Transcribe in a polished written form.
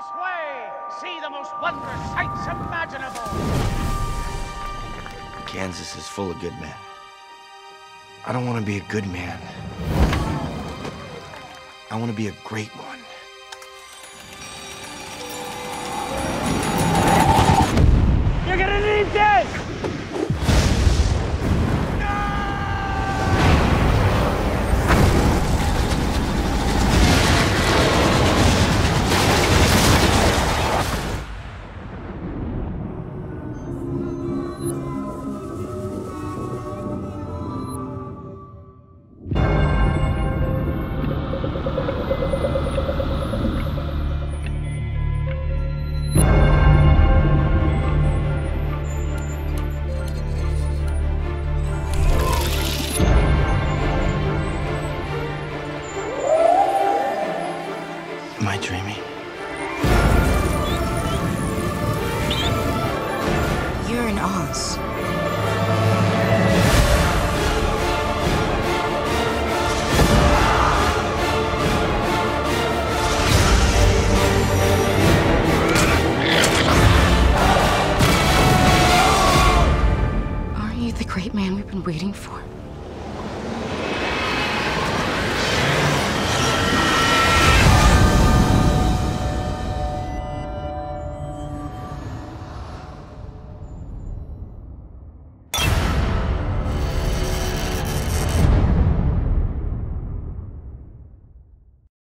this way! See the most wondrous sights imaginable! Kansas is full of good men. I don't want to be a good man. I want to be a great one. You're gonna need this! Am I dreaming? You're in Oz.